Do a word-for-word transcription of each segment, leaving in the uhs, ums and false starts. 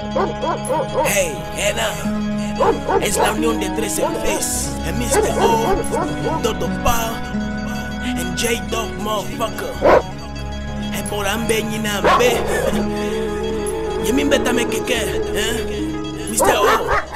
Hey, Ena, es la unión de tres M Cs, en mister O, Dodo Pa, en J-Dog motherfucker, en Morambe Nyinambe, Yemin Betame Keke, eh? mister O,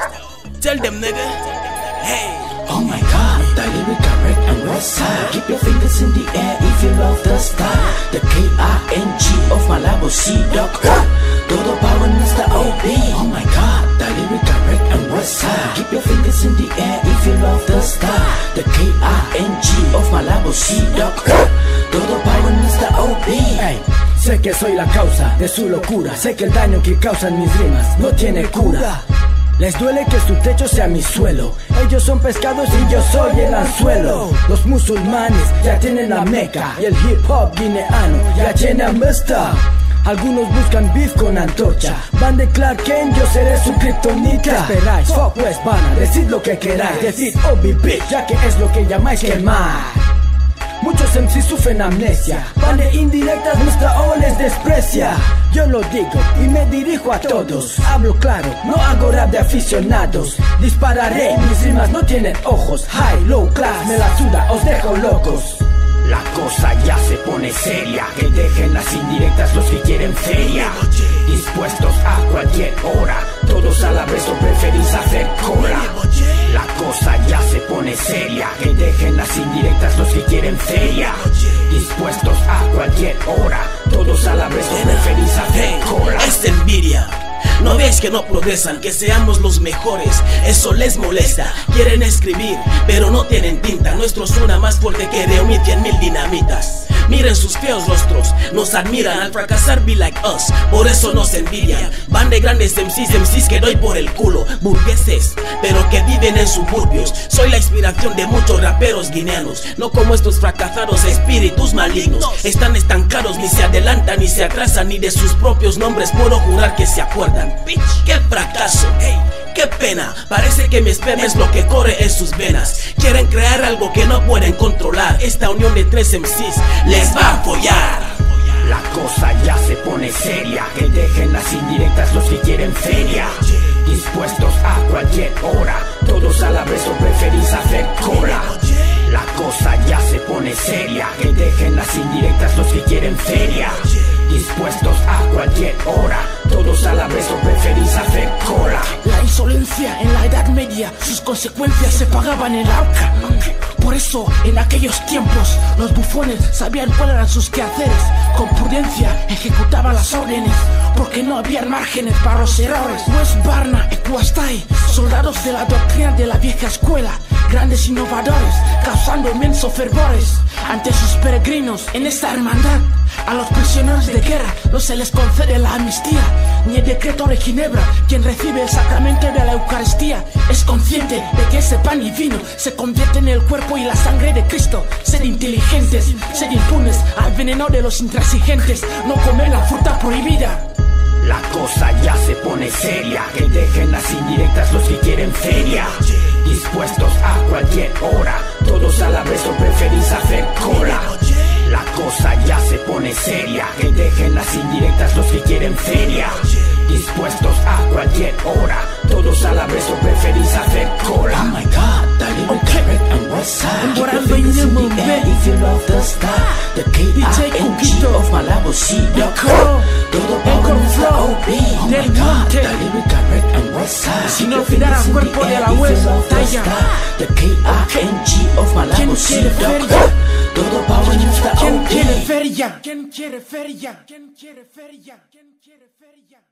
tell them nigga, hey. Oh my god, the lyric correct and west side. Keep your fingers in the air if you love the style. The K I N G of Malabo C-Dog. Todo power mister O B. Oh my god, the lyric correct and west side. Keep your fingers in the air if you love the style. The K I N G of Malabo C-Dog. Todo power mister O B. Hey. Sé que soy la causa de su locura. Sé que el daño que causan mis rimas no tiene cura. Les duele que su techo sea mi suelo. Ellos son pescados y yo soy el anzuelo. Los musulmanes ya tienen la Meca y el hip hop guineano ya tiene a Mesta. Algunos buscan beef con antorcha. Van de Clark Kent, yo seré su kriptonita. ¿Qué esperáis? Fuck West Banner, decid lo que queráis. Decid O B bitch, ya que es lo que llamáis quemar. Muchos M Cs sufren amnesia, van de indirectas, mister O les desprecia. Yo lo digo y me dirijo a todos. Hablo claro, no hago rap de aficionados. Dispararé, mis rimas no tienen ojos. High, low class, me la suda, os dejo locos. La cosa ya se pone seria. Que dejen las indirectas los que quieren feria. Dispuestos a cualquier hora. Todos a la vez o preferís hacer cola. La cosa ya se pone seria. Que dejen las indirectas los que quieren feria. Dispuestos a cualquier hora. Todos a la vez o preferís hacer cola. Esta envidia, ¿no ves que no progresan? Que seamos los mejores, eso les molesta. Quieren escribir, pero no tienen tinta. Nuestro suena más fuerte que reunir cien mil dinamitas. Miren sus feos rostros, nos admiran. Al fracasar be like us, por eso nos envidian. Van de grandes M Cs, M Cs que doy por el culo. Burgueses, pero que viven en suburbios. Soy la inspiración de muchos raperos guineanos. No como estos fracasados espíritus malignos. Están estancados, ni se adelantan ni se atrasan. Ni de sus propios nombres puedo jurar que se acuerdan. Bitch, qué fracaso, hey, qué pena. Parece que mi esperma es lo que corre en sus venas. Quieren crear algo que no pueden controlar. Esta unión de tres M Cs les va a follar. La cosa ya se pone seria. Que dejen las indirectas los que quieren feria. Dispuestos a cualquier hora. Todos a la vez o preferís hacer cola. La cosa ya se pone seria. Que dejen las indirectas los que quieren feria. Dispuestos a cualquier hora. Todos a la vez o preferís hacer cola. La insolencia en la Edad Media, sus consecuencias se pagaban en la horca. Por eso, en aquellos tiempos, los bufones sabían cuáles eran sus quehaceres. Con prudencia ejecutaban las órdenes, porque no había márgenes para los errores. West Barna, Equastai, soldados de la doctrina de la vieja escuela, grandes innovadores, causando inmensos fervores ante sus peregrinos en esta hermandad. A los prisioneros de guerra no se les concede la amnistía, ni el decreto de Ginebra. Quien recibe el sacramento de la Eucaristía es consciente de que ese pan y vino se convierte en el cuerpo y la sangre de Cristo. Ser inteligentes, ser impunes al veneno de los intransigentes, no comer la fruta prohibida. La cosa ya se pone seria. Que dejen las indirectas los que quieren feria. Dispuestos a cualquier hora. Todos a la vez o preferís hacer cola. La cosa ya se pone seria. Que dejen las indirectas los que quieren feria. Dispuestos a cualquier hora. Todos a la vez o preferís hacer cola. Oh my god, the lyric correct and west side. Keep your fingers in the air if you love the style. The K I N G of Malabo C-Dog. Todo power mister O B. Oh my god, the lyric correct and west side. Sin olvidar al cuerpo de la West Talla. The K I N G of Malabo C-Dog. Todo power mister O B. ¿Quién quiere feria? ¿Quién quiere feria? ¿Quién quiere feria? ¿Quién quiere feria?